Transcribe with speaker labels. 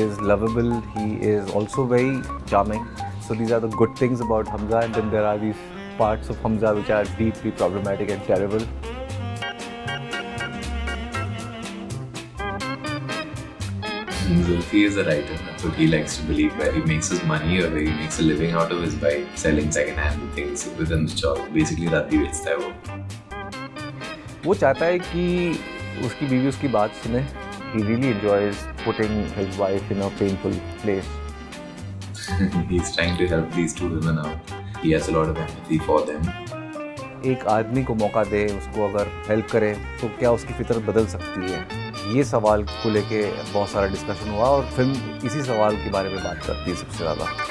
Speaker 1: is lovable, he is also very charming. So these are the good things about Hamza, and then there are these parts of Hamza which are deeply problematic and terrible.
Speaker 2: Zulfi is a writer. That's what he likes to believe. Where he makes his money or where he makes a living out of is by selling second-hand things within the shop. Basically, राती बेचता है वो.
Speaker 1: वो चाहता है कि उसकी बीवी उसकी बात सुने. He really enjoys putting his wife in a painful place.
Speaker 2: He's trying to help these two women out. He has a lot of empathy for them.
Speaker 1: एक आदमी को मौका दे, उसको अगर हेल्प करे तो क्या उसकी फितरत बदल सकती है? ये सवाल को लेके बहुत सारा डिस्कशन हुआ और फिल्म इसी सवाल के बारे में बात करती है सबसे ज़्यादा.